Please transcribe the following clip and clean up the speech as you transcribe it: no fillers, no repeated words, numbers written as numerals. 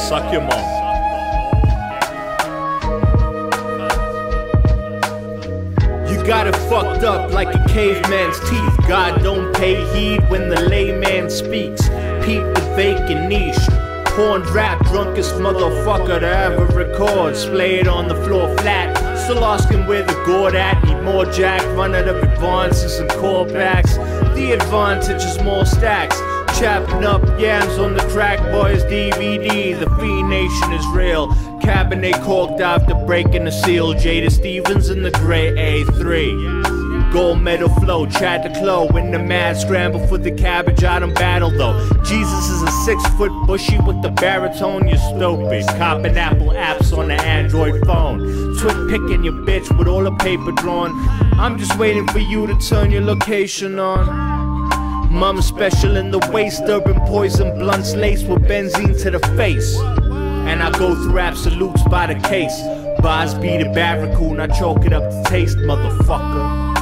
Suck your mom. You got it fucked up like a caveman's teeth. God don't pay heed when the layman speaks. Peep the vacant niche. Porn rap, drunkest motherfucker to ever record. Splayed on the floor flat. Still asking where the gourd at. Need more jack, run out of advances and callbacks. The advantage is more stacks. Chapping up yams on the crack boys DVD. The Fiend Nation is real. Cabernet corked after breaking the seal. Jada Stevens in the gray A3. Gold medal flow, Chad the Clo. In the mad scramble for the cabbage, I don't battle though. Jesus is a 6-foot bushy with the baritone, you're stupid. Copping Apple apps on the Android phone. Twit picking your bitch with all the paper drawn. I'm just waiting for you to turn your location on. Mom special in the waist, urban poison blunts laced with benzene to the face. And I go through absolutes by the case. Bars be the barracoon, I chalk it up to taste, motherfucker.